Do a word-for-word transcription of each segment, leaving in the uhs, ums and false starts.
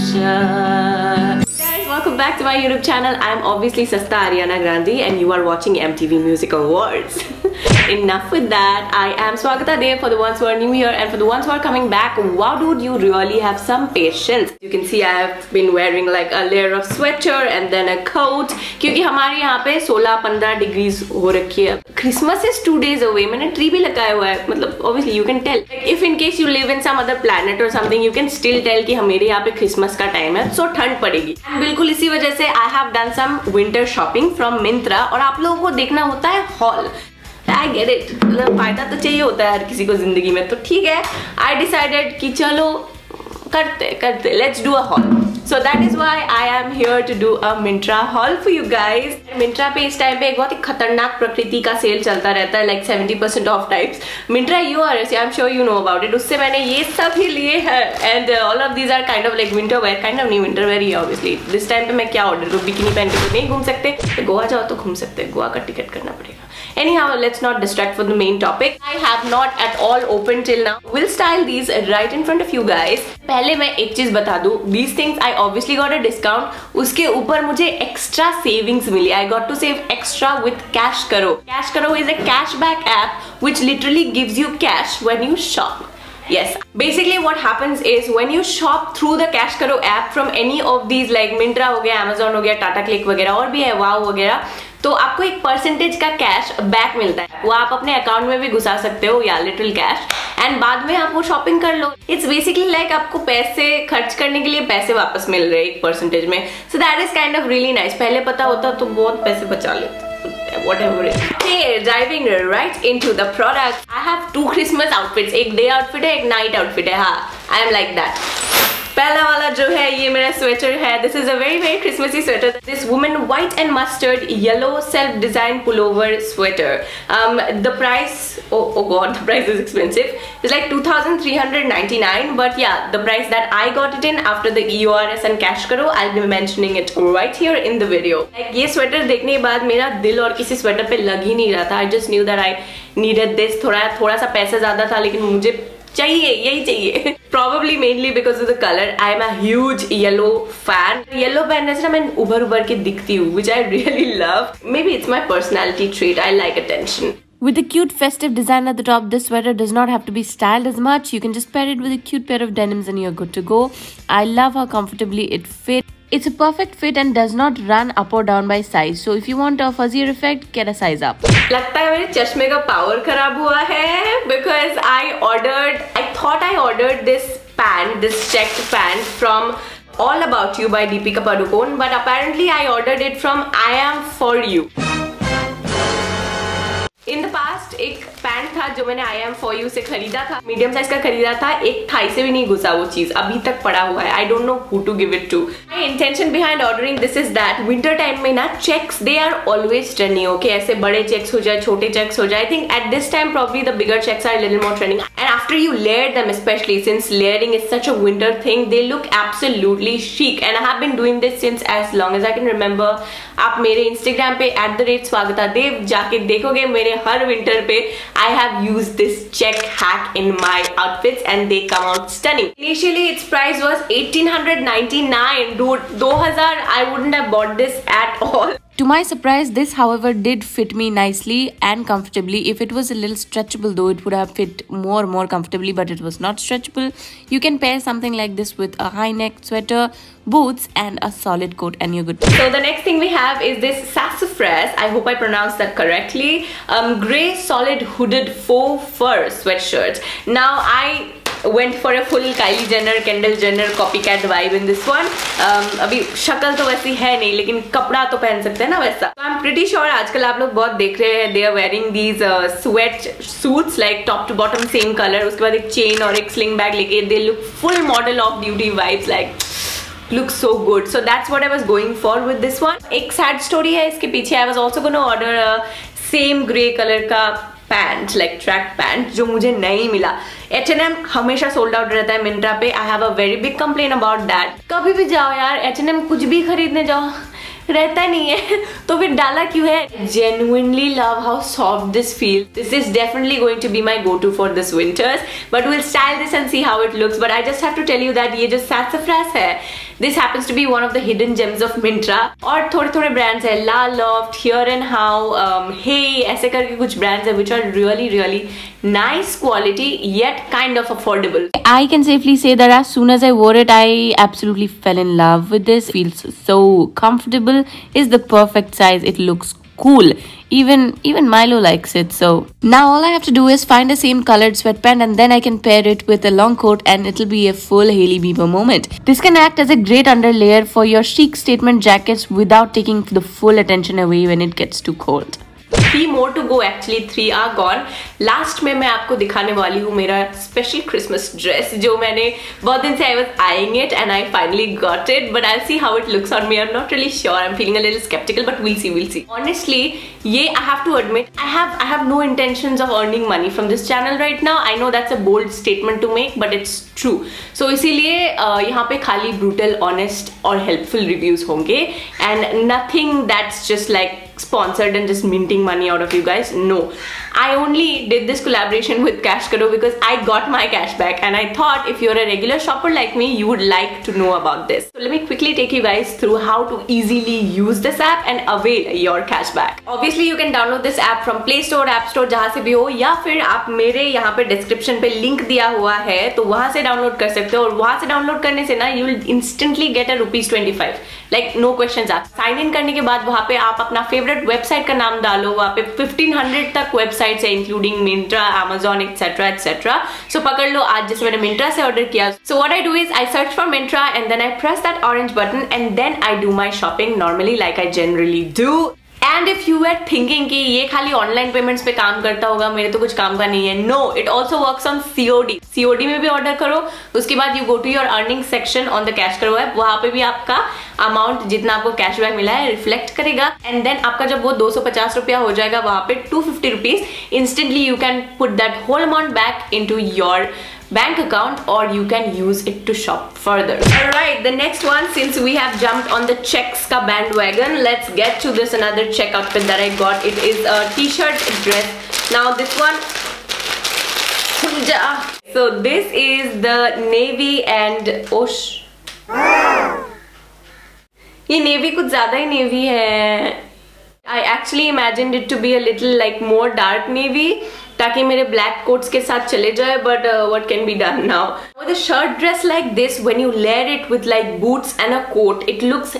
Aisha. Guys, welcome back to my YouTube channel. I am obviously Sasta Ariana Grande and you are watching M T V Music Awards. Enough with that. I am Swagata Dev for the ones who are new here, and for the ones who are coming back, wow dude, you really have some patience. You can see I have been wearing like a layer of sweater and then a coat क्योंकि हमारे यहाँ पे सोलह पंद्रह degrees हो रखी है. Christmas is two days away. मैंने tree भी लगाया हुआ है. मतलब obviously you can tell. Like if in case you live in some other planet or something, you can still tell कि हमारे यहाँ पे Christmas का time है, so ठंड पड़ेगी. बिल्कुल इसी वजह से I have done some winter shopping from Myntra और आप लोगों को देखना होता है haul. I get it. मतलब फायदा तो चाहिए होता है हर किसी को जिंदगी में, तो ठीक है. I decided कि चलो करते करते let's do a haul. So that is why I am here to do a Myntra haul for you guys. Myntra पे इस टाइम पे एक बहुत ही खतरनाक प्रकृति का सेल चलता रहता है, like seventy percent off types. Myntra U R S, I'm sure you know about it. उससे मैंने ये सब ही लिए हैं, and uh, all of these are kind of like winter wear, kind of नहीं winter wear he obviously. This time पे मैं क्या order करूँ? बिकिनी पहन के तो नहीं घूम सकते. तो गोवा जाओ तो घूम सकते. गोवा का टिकट करना पड़ेगा. Anyhow, let's not distract from the main topic. I have not at all opened till now. We'll style these right in front of you guys. पहले मैं एक चीज बता दूं. These things I obviously got a discount. उसके ऊपर मुझे extra savings milli. I got to save extra with Cash Karo. Cash Karo is a cashback app which literally gives you cash when you shop. Yes, basically what happens is when you shop through the Cash Karo app from any of these like Myntra हो गया, Amazon हो गया, Tata Click वगैरह और भी है, Wow वगैरह, तो आपको एक परसेंटेज का कैश बैक मिलता है. वो आप अपने अकाउंट में भी घुसा सकते हो या लिटिल कैश, एंड बाद में आप वो शॉपिंग कर लो. इट्स बेसिकली लाइक आपको पैसे खर्च करने के लिए पैसे वापस मिल रहे हैं एक परसेंटेज में. So that is kind of really nice. पहले पता होता तो बहुत पैसे बचा लेते. Whatever it is. Okay, diving right into the product. I have two Christmas outfits. एक day outfit है, एक night outfit है. हाँ, I am like that. पहला वाला जो है ये मेरा स्वेटर है. This is a very very Christmassy sweater. This woman white and mustard yellow self designed pullover sweater. Um, the price, oh oh god, the price is expensive. It's like two thousand three hundred ninety-nine. But yeah, the price that I got it in after the E U R S and Cash Karo, I'll be mentioning it right here in the video. Like ये sweater देखने के बाद मेरा दिल और किसी sweater पे लग ही नहीं रहा था. I just knew that I needed this. थोड़ा थोड़ा सा पैसा ज्यादा था लेकिन मुझे चाहिए, यही चाहिए. Probably mainly because of the color. I am a huge yellow fan. Yellow पहनने से ना मैं उभर उभर के दिखती हूँ, which I really love. Maybe it's my personality trait. I like attention. With the cute festive design at the top, this sweater does not have to be styled as much. You can just pair it with a cute pair of denims and you're good to go. I love how comfortably it fits. It's a perfect fit and does not run up or down by size. So if you want a fuzzier effect, get a size up. लगता है मेरे चश्मे का power खराब हुआ है because I ordered, I thought I ordered this pant, this checked pant from All About You by Deepika Padukone, but apparently I ordered it from I Am For You. In the past एक pant था जो मैंने I Am For You से खरीदा था, medium size का खरीदा था. एक थाई से भी नहीं घुसा वो चीज, अभी तक पड़ा हुआ है. I don't know who to give it to. My intention behind ordering this is that winter time में ना checks they are always trendy. Okay, ऐसे बड़े checks हो जाए, छोटे checks हो जाए. I think at this time probably the bigger checks are a little more trending. And after you layer them, especially since layering is such a winter thing, they look absolutely chic. And I have been doing this since as long as I can remember. आप मेरे Instagram पे at the rate स्वागता देव जाके देखोगे मेरे हर winter पे I have used this check hack in my outfits and they come out stunning. Initially its price was eighteen ninety-nine. Dude, two thousand I wouldn't have bought this at all. To my surprise, this however did fit me nicely and comfortably. If it was a little stretchable though, it would have fit more more comfortably, but it was not stretchable. You can pair something like this with a high neck sweater, boots and a solid coat and you're good. So the next thing we have is this Sassafras, I hope I pronounced that correctly, um, grey solid hooded faux fur sweatshirt. Now I went for a full Kylie Jenner, Kendall Jenner copycat vibe in this one. um, अभी शक्ल तो वैसी है नहीं लेकिन कपड़ा तो पहन सकते हैं ना वैसा. So I'm pretty sure आजकल आप लोग बहुत देख रहे हैं, they are wearing these uh, sweat suits like top to bottom same color, उसके बाद एक chain और एक sling bag लेके they look full model of duty vibes, like looks so good. So that's what I was going for with this one. एक sad story है इसके पीछे. I was also gonna order a same grey color का pant, like track pant, जो मुझे नहीं मिला. H and M हमेशा सोल्ड आउट रहता है मिंत्रा पे. I have a very big complain about that. कभी भी जाओ यार एच एंड एम कुछ भी खरीदने जाओ, रहता नहीं है तो फिर डाला क्यों है? Genuinely love how soft this feels. This is definitely going to be my go-to for this winters, but we'll style this and see how it looks. But I just have to tell you that ये जो sassafras है, this happens to be one of the hidden gems of Myntra. और थोड़े थोड़े brands है, La Loft, Here and How, um, Hey, ऐसे करके कुछ brands है which are really really nice quality yet kind of affordable. I can safely say that as soon as I wore it, I absolutely fell in love with this. It feels so comfortable. It's the perfect size. It looks cool. Even even Milo likes it. So now all I have to do is find the same colored sweatpant and then I can pair it with a long coat and it'll be a full Hailey Bieber moment. This can act as a great underlayer for your chic statement jackets without taking the full attention away when it gets too cold. Three more to go actually, three are gone. Last में मैं आपको दिखाने वाली हूँ मेरा special Christmas dress जो मैंने बहुत दिन से I was eyeing it and I finally got it, but I'll see how it looks on me. I'm not really sure. I'm feeling a little skeptical, but we'll see, we'll see. Honestly, ये I have to admit, I have I have no intentions of earning money from this channel right now. I know that's a bold statement to make, but it's true. So इसीलिए uh, यहाँ पे खाली brutal, honest और helpful reviews होंगे and nothing that's just like sponsored and just minting money out of you guys. No, I only did this collaboration with Cash Karo because I got my cash back and I thought if you're a regular shopper like me, you would like to know about this. So let me quickly take you guys through how to easily use this app and avail your cash back. Obviously you can download this app from Play Store, App Store, जहाँ से भी हो, या फिर आप मेरे यहाँ पे description पे link दिया हुआ है तो वहाँ से download कर सकते हो और वहाँ से download करने से ना you will instantly get a rupees twenty-five, like no questions asked. Sign in करने के बाद वहाँ पे आप अपना favorite website का नाम डालो, वहाँ पे fifteen hundred तक websites है including Myntra, Amazon, etc etc. So पकड़ लो, आज जैसे मैंने Myntra से order किया. So what I do is I search for Myntra and then I press that orange button and then I do my shopping normally like I generally do. And if you were thinking कि ये खाली online payments पे काम करता होगा, मेरे तो कुछ काम का नहीं है. No, it also works on C O D. C O D में भी order करो, उसके बाद you go to your earning section on the Cash Karo app, वहाँ पे भी आपका अमाउंट जितना आपको कैशबैक मिला है रिफ्लेक्ट करेगा एंड देन आपका जब वो दो सौ पचास रुपया हो जाएगा वहाँ पे two fifty rupees instantly you can put that whole amount back into your bank account or you can use it to shop further. Alright, the next one, since we have jumped on the checks ka bandwagon, let's get to this another check outfit that I got. It is a t-shirt dress. Now this one, so this is the navy and osh. ये navy कुछ ज्यादा ही navy है. I actually imagined it to be a little like more dark navy ताकि मेरे black coats के साथ चले जाए, but uh, what can be done now? With a shirt dress like this, when you layer it with like boots and a coat, it looks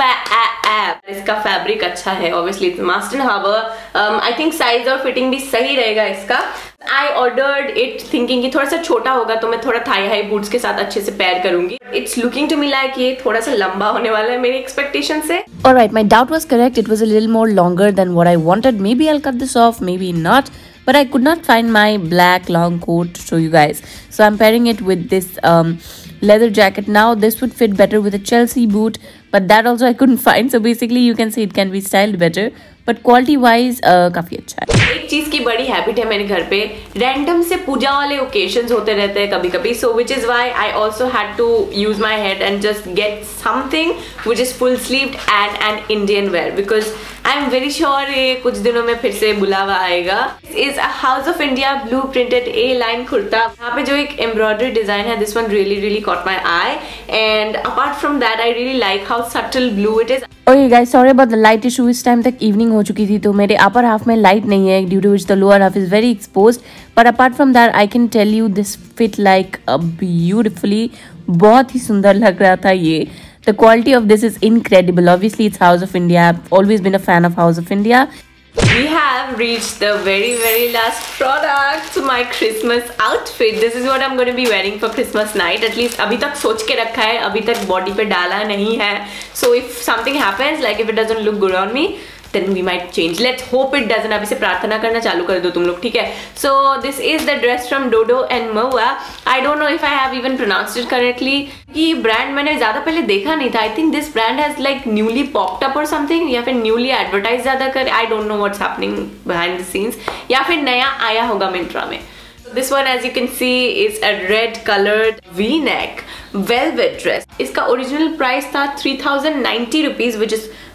fab. इसका fabric अच्छा है, obviously it's Marston Harbour. Um, I think size और fitting भी सही रहेगा इसका. I ordered it thinking कि थोड़ा सा छोटा होगा तो मैं थोड़ा thigh high boots के साथ अच्छे से pair करूँगी. It's looking to me like ये थोड़ा सा लंबा होने वाला है मेरी expectation से. Alright, my doubt was correct. It was a little more longer than what I wanted. Maybe I'll cut this off, maybe not. But I could not find my black long coat to show you guys. So I'm pairing it with this um, leather jacket. Now this would fit better with a Chelsea boot, but that also I couldn't find. So basically you can see it can be styled better. But quality wise uh, काफी अच्छा है. एक चीज की बड़ी habit है मेरे घर पे, रैंडम से पूजा वाले ओकेशंस होते रहते हैं कभी कभी. So which is why I also had to use my head and just get something which is full sleeved and an Indian wear because I am very sure ये कुछ दिनों में फिर से बुलावा आएगा. This is a House of India blue printed A line kurta. यहाँ पे जो एक embroidery design है, this one really really caught my eye. And apart from that, I really like how subtle blue it is. Okay guys, sorry about the light issue. इस time तक evening हो चुकी थी तो मेरे अपर हाफ में light नहीं है, due to which the lower half is very exposed. But apart from that, I can tell you this fit like a beautifully. बहुत ही सुंदर लग रहा था ये. The quality of this is incredible. Obviously, it's House of India. I've always been a fan of House of India. We have reached the very very last product, my Christmas outfit. This is what I'm going to be wearing for Christmas night. At least अभी तक सोच के रखा है, अभी तक body पे डाला नहीं है. So if something happens, like if it doesn't look good on me, then we might change. Let's hope it doesn't. अभी से प्रार्थना करना चालू कर दो तुम लोग, ठीक है? So this is the dress from Dodo and Maua. I don't know if I have even pronounced it correctly. ये brand मैंने ज़्यादा पहले देखा नहीं था. I think this brand has like newly popped up or something. या फिर newly advertised ज़्यादा कर. I don't know what's happening behind the scenes. या फिर नया आया होगा Myntra में. This one, as you can see, is a red colored V-neck velvet dress. इसका original price था three thousand ninety rupees, which is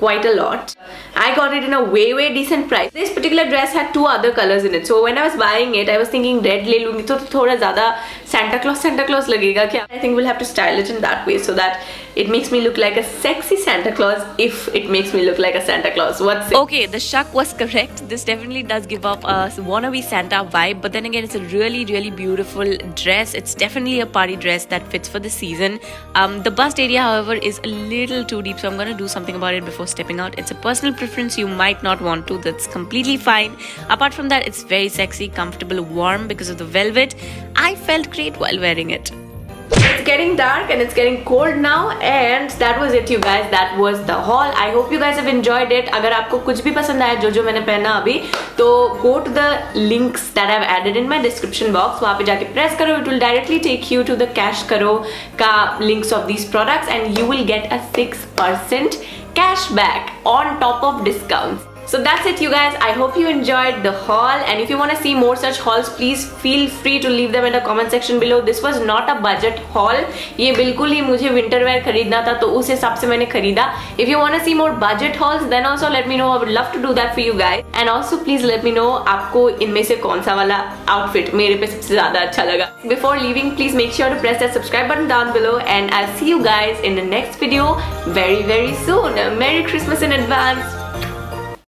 quite a lot. I got it in a way way decent price. This particular dress had two other colors in it, so when I was buying it I was thinking red ले लूँगी तो थोड़ा ज़्यादा Santa Claus Santa Claus लगेगा क्या. I think we'll have to style it in that way so that it makes me look like a sexy Santa Claus if it makes me look like a Santa Claus. What's it? Okay, the shuck was correct. This definitely does give off a wannabe Santa vibe, but then again it's a really really beautiful dress. It's definitely a party dress that fits for the season. Um, the bust area however is a little too deep, so I'm gonna do something about it before stepping out. It's a personal preference, you might not want to, that's completely fine. Apart from that, it's very sexy, comfortable, warm because of the velvet. I felt great while wearing it. It's getting dark and it's getting cold now, and that was it you guys. That was the haul. I hope you guys have enjoyed it. अगर आपको कुछ भी पसंद आया जो जो मैंने पहना अभी, तो go to the links that I've added in my description box. वहाँ पे जाके press करो, it will directly take you to the cash करो का links of these products and you will get a six percent cashback on top of discounts. So that's it you guys. I hope you enjoyed the haul, and if you want to see more such hauls, please feel free to leave them in the comment section below. This was not a budget haul. ये बिल्कुल ही मुझे winter wear खरीदना था तो उस हिसाब से मैंने खरीदा. If you want to see more budget hauls, then also let me know. I would love to do that for you guys. And also please let me know आपको इनमें से कौन सा वाला outfit मेरे पे सबसे ज़्यादा अच्छा लगा. Before leaving, please make sure to press that subscribe button down below, and I'll see you guys in the next video very very soon. Merry Christmas in advance.